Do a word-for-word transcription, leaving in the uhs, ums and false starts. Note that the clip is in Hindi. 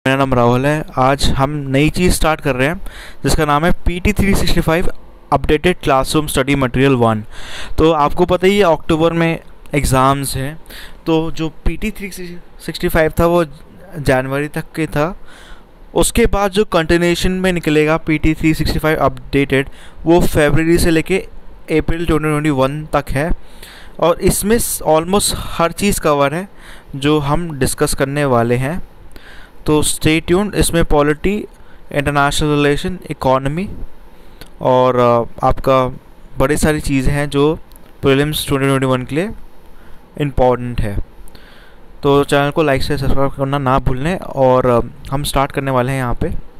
मेरा नाम राहुल है। आज हम नई चीज़ स्टार्ट कर रहे हैं जिसका नाम है P T three sixty five updated classroom study material one. तो आपको पता ही है अक्टूबर में एग्ज़ाम्स हैं, तो जो P T three sixty five था वो जनवरी तक के था। उसके बाद जो कंटिन्यूएशन में निकलेगा P T three sixty five updated, वो फरवरी से लेके अप्रैल ट्वेंटी ट्वेंटी वन तक है। और इसमें ऑलमोस्ट हर चीज़ कवर है जो हम डिस्कस करने वाले हैं। तो स्टे ट्यून्ड। इसमें पॉलिटी, इंटरनेशनल रिलेशन, इकोनॉमी और आपका बड़ी सारी चीज़ें हैं जो प्रीलिम्स ट्वेंटी ट्वेंटी वन के लिए इम्पॉर्टेंट है। तो चैनल को लाइक से सब्सक्राइब करना ना भूलें और हम स्टार्ट करने वाले हैं यहाँ पे।